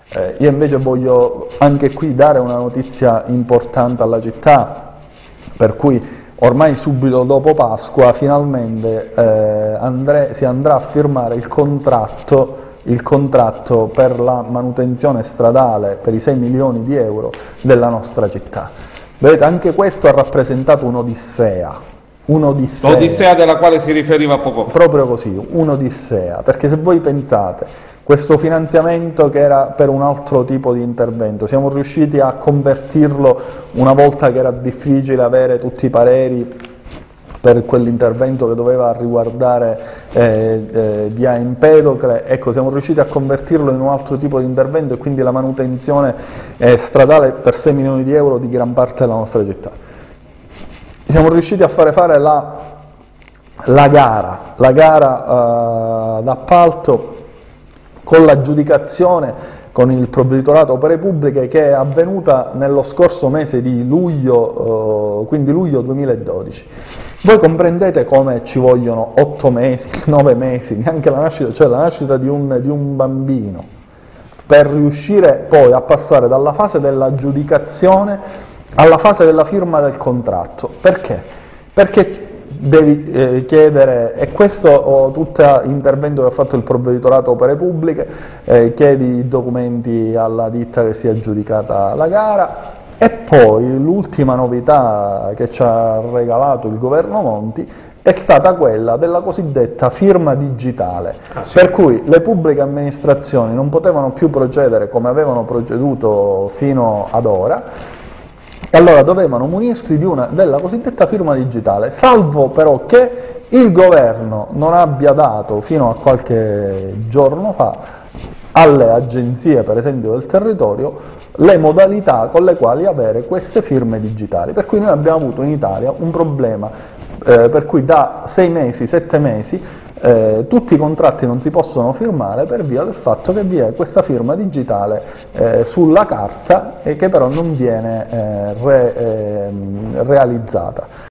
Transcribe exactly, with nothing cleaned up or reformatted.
Eh, io invece voglio anche qui dare una notizia importante alla città, per cui ormai subito dopo Pasqua finalmente eh, andre, si andrà a firmare il contratto, il contratto per la manutenzione stradale per i sei milioni di euro della nostra città. Vedete, anche questo ha rappresentato un'odissea. Un'odissea. L'odissea della quale si riferiva poco fa. Proprio così, un'odissea, perché se voi pensate, questo finanziamento che era per un altro tipo di intervento, siamo riusciti a convertirlo una volta che era difficile avere tutti i pareri per quell'intervento che doveva riguardare eh, eh, via Empedocle, ecco, siamo riusciti a convertirlo in un altro tipo di intervento e quindi la manutenzione eh, stradale per sei milioni di euro di gran parte della nostra città. Siamo riusciti a fare fare la, la gara, la gara uh, d'appalto con l'aggiudicazione con il provveditorato opere pubbliche che è avvenuta nello scorso mese di luglio, uh, quindi luglio duemiladodici. Voi comprendete come ci vogliono otto mesi, nove mesi, neanche la nascita, cioè la nascita di un, di un bambino, per riuscire poi a passare dalla fase dell'aggiudicazione alla fase della firma del contratto. Perché? Perché devi eh, chiedere, e questo oh, tutto intervento che ha fatto il provveditorato opere pubbliche, eh, chiedi i documenti alla ditta che si è aggiudicata la gara, e poi l'ultima novità che ci ha regalato il governo Monti è stata quella della cosiddetta firma digitale, ah, sì. Per cui le pubbliche amministrazioni non potevano più procedere come avevano proceduto fino ad ora, e allora dovevano munirsi di una, della cosiddetta firma digitale, salvo però che il governo non abbia dato fino a qualche giorno fa alle agenzie, per esempio del territorio, le modalità con le quali avere queste firme digitali. Per cui noi abbiamo avuto in Italia un problema eh, per cui da sei mesi, sette mesi, Eh, tutti i contratti non si possono firmare per via del fatto che vi è questa firma digitale eh, sulla carta e che però non viene eh, re, eh, realizzata.